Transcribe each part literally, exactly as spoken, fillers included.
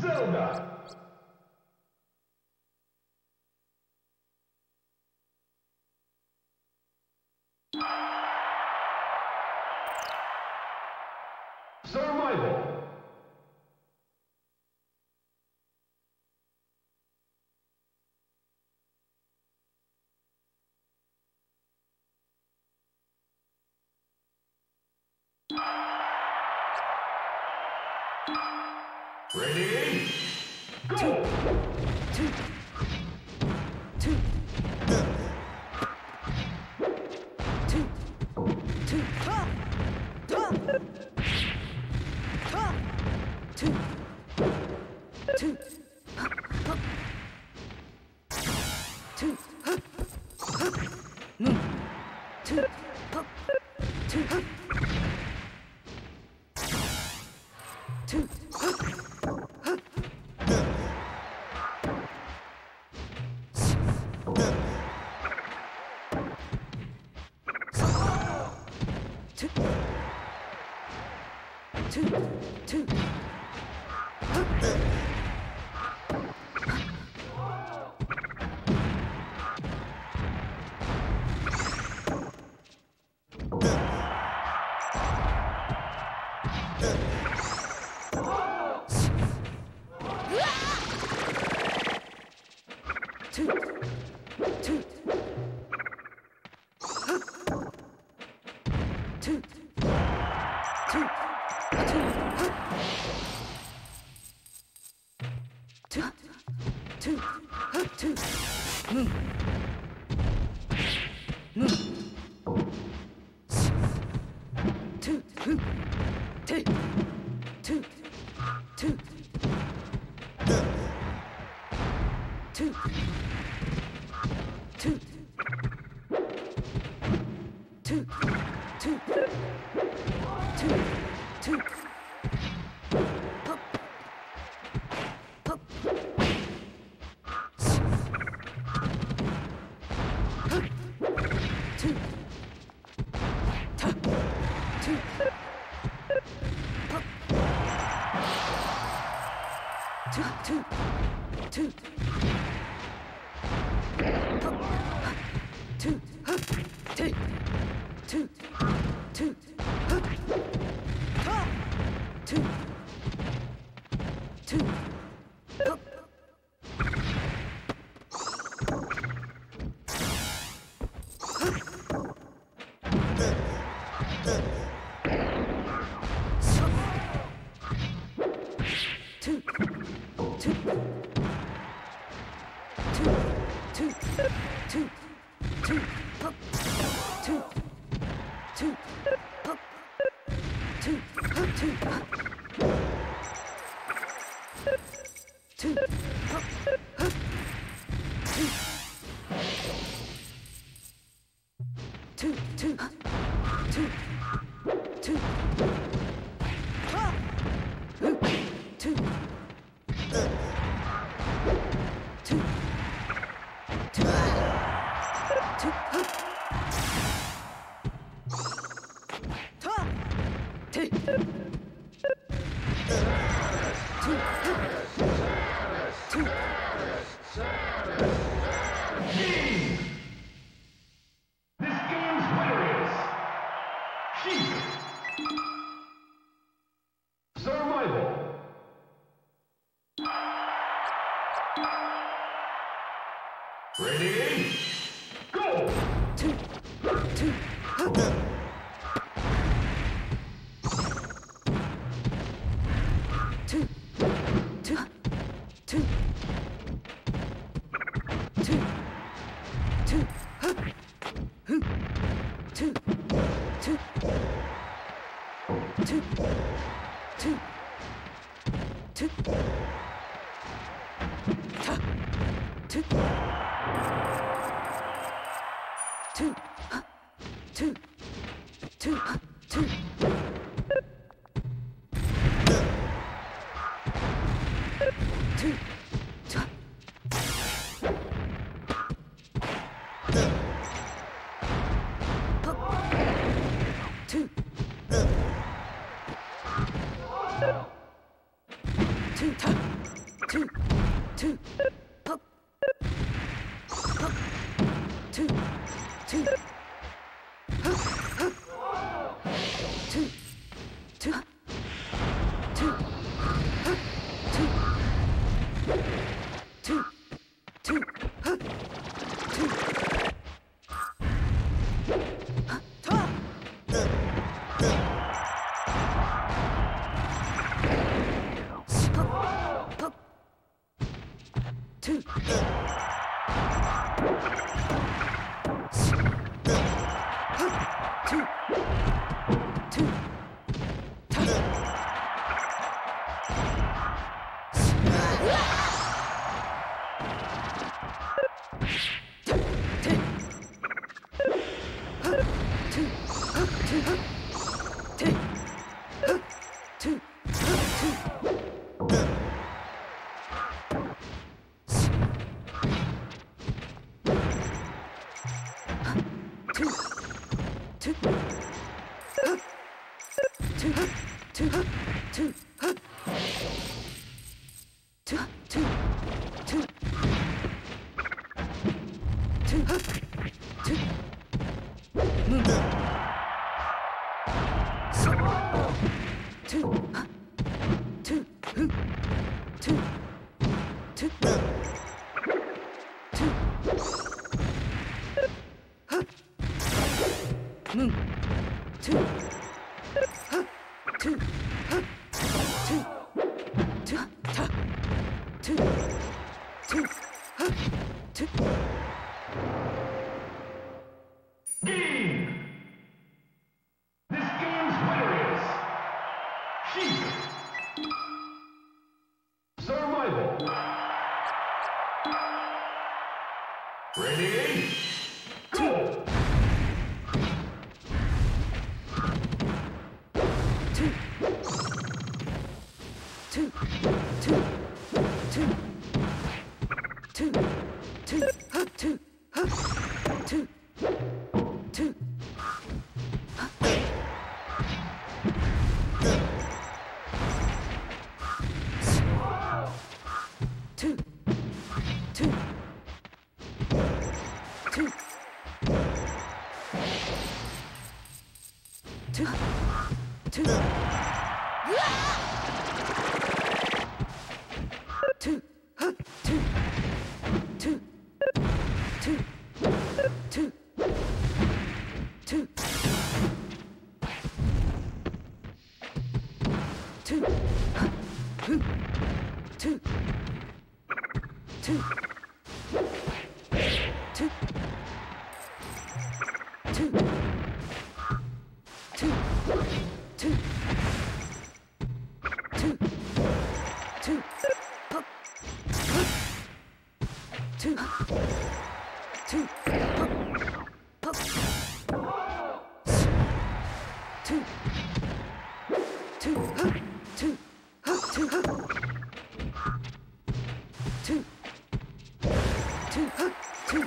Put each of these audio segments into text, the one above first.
Zelda. Survival. Ready? Go! Two. Two. Two. Two. Ha! Ha! Ha! Two. Two. Ha! Ha! Two. Ha! Ha! No. Two. Ha! Two. Ha! Two. Ha! Two, two, two, two, two, two. Two, two, two, move, move, two, two, take, two, two, two, two, two, two, two, two. Two, ta, two, up, two, two, two, up, two, up, take, two, two, up, ha, two, two, up. Two, two, two, two, two, two, up, two, two, up, two, up, two, up, two, up, up, two, two, two, two, two, ah, two, two, two, two, two, ta, take, two, two, Game! This game's winner is Sheik. Survival. Ready? Go! two, two, up, two, two, two, two, two, up, two, two, two, two, two, two, ta, two, two, uh, two, two, uh, two, two, ta, up, two, two, ta. two, ta, Game! This game's winner is Sheik. Survival. Ready? Go! two, two, two, two, two, two, huh, two, huh, two, two, huh, two, two, two, two, two. Two, huh, two, two, two, two, two, two, huh, two, two, two, two, two, two, two, two, two, pop, pop, two, two, pop, pop, two, two, huh, two, huh, two, huh, two, two, huh, two,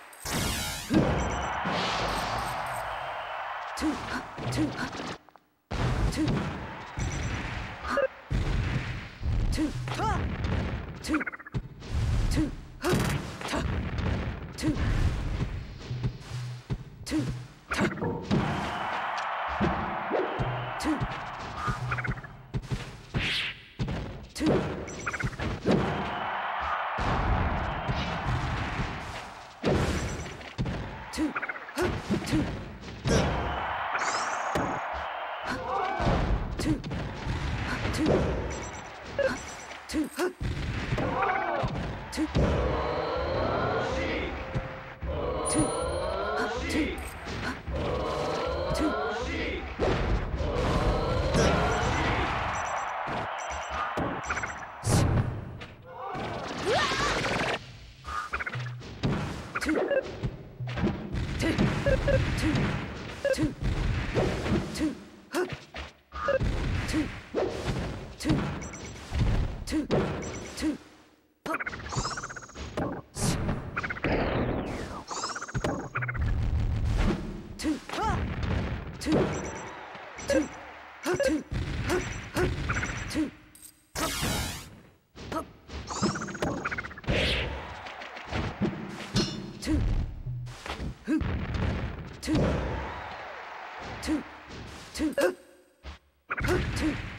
two, huh, two, huh, two, huh, two, ta, two, two, huh, ta, two, two, ta, two, two, two, huh, two, two, two, huh, two, huh, two, two, huh, two, huh, two, two, two, two, two, two, huh, two, two, two, two, pop, two, ah, two, two, huh, two, huh, huh, two, pop, pop, two, huh, two, two, two, huh, huh, two.